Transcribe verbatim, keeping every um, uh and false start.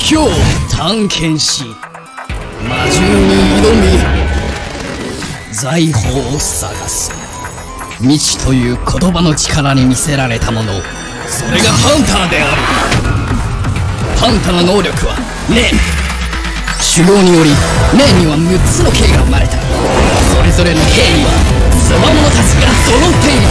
境を探検し魔獣に挑み財宝を探す。未知という言葉の力に魅せられたもの、それがハンターである。ハンターの能力は霊。修行により霊にはむっつの系が生まれた。それぞれの系には強者たちが揃っている。